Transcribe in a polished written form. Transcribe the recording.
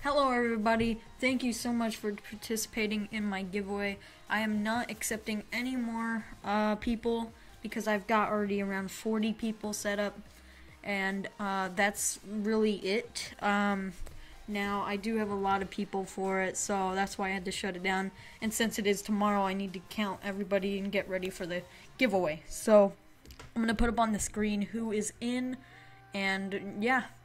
Hello everybody, thank you so much for participating in my giveaway. I am not accepting any more people because I've got already around 40 people set up, and that's really it. Now I do have a lot of people for it, so that's why I had to shut it down, and since it is tomorrow I need to count everybody and get ready for the giveaway. So I'm going to put up on the screen who is in, and yeah.